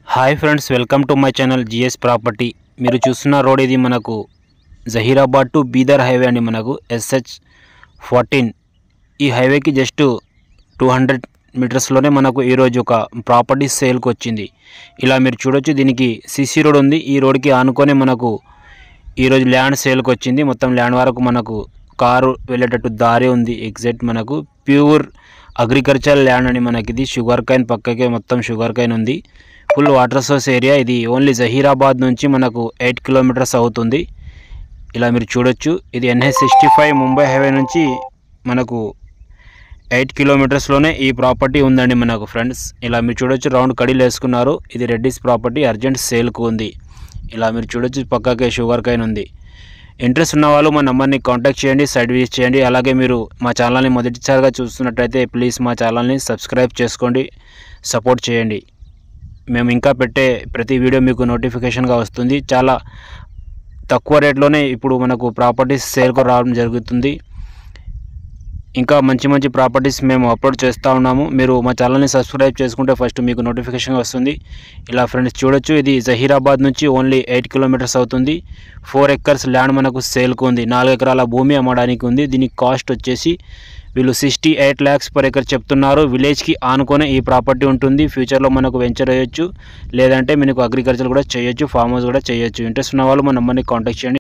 Hi friends, welcome to my channel GS property. మీరు చూస్తున్న road ఇది మనకు జహీరాబాద్ టు బీదర్ హైవే అండి. మనకు SH14 ఈ హైవేకి జస్ట్ 200 మీటర్స్లోనే మనకు ఈరోజు ఒక ప్రాపర్టీ సేల్కి వచ్చింది. ఇలా మీరు చూడొచ్చు, దీనికి సిసి రోడ్ ఉంది. ఈ రోడ్కి ఆనుకొని మనకు ఈరోజు ల్యాండ్ సేల్కి వచ్చింది. మొత్తం ల్యాండ్ వరకు మనకు కారు వెళ్ళేటట్టు దారి ఉంది. ఎగ్జాక్ట్ మనకు ప్యూర్ అగ్రికల్చర్ ల్యాండ్ అని మనకి ఇది. షుగర్ కైన్ పక్కకే మొత్తం షుగర్ కైన్ ఉంది. Full water source area. ఇది ఓన్లీ జహీరాబాద్ నుంచి మనకు 8 కిలోమీటర్స్ అవుతుంది. ఇలా మీరు చూడొచ్చు, ఇది NH65 ముంబై హైవే నుంచి మనకు 8 కిలోమీటర్స్లోనే ఈ ప్రాపర్టీ ఉందండి మనకు ఫ్రెండ్స్. ఇలా మీరు చూడొచ్చు, రౌండ్ కడీలు వేసుకున్నారు. ఇది రెడ్డిస్ ప్రాపర్టీ, అర్జెంట్ సేల్కు ఉంది. ఇలా మీరు చూడొచ్చు, పక్కకే షుగర్ కైన్ ఉంది. ఇంట్రెస్ట్ ఉన్న వాళ్ళు మా నెంబర్ని కాంటాక్ట్ చేయండి, సైట్ విజిట్ చేయండి. అలాగే మీరు మా ఛానల్ని మొదటిసారిగా చూస్తున్నట్టయితే ప్లీజ్ మా ఛానల్ని సబ్స్క్రైబ్ చేసుకోండి, సపోర్ట్ చేయండి. మేము ఇంకా పెట్టే ప్రతి వీడియో మీకు నోటిఫికేషన్గా వస్తుంది. చాలా తక్కువ రేట్లోనే ఇప్పుడు మనకు ప్రాపర్టీస్ సేల్కు రావడం జరుగుతుంది. ఇంకా మంచి మంచి ప్రాపర్టీస్ మేము అప్లోడ్ చేస్తూ ఉన్నాము. మీరు మా ఛానల్ని సబ్స్క్రైబ్ చేసుకుంటే ఫస్ట్ మీకు నోటిఫికేషన్ వస్తుంది. ఇలా ఫ్రెండ్స్ చూడొచ్చు, ఇది జహీరాబాద్ నుంచి ఓన్లీ 8 కిలోమీటర్స్ అవుతుంది. 4 ఎకర్స్ ల్యాండ్ మనకు సేల్కు ఉంది. 4 ఎకరాల భూమి అమ్మడానికి ఉంది. దీనికి కాస్ట్ వచ్చేసి వీళ్ళు 68 lakhs per acre చెప్తున్నారు. విలేజ్కి ఆనుకొని ఈ ప్రాపర్టీ ఉంటుంది. ఫ్యూచర్లో మనకు వెంచర్ అయ్యొచ్చు, లేదంటే మనకు అగ్రికల్చర్ కూడా చేయొచ్చు, ఫామ్ హౌస్ కూడా చేయొచ్చు. ఇంట్రెస్ట్ ఉన్న వాళ్ళు మా నెంబర్ని కాంటాక్ట్ చేయండి.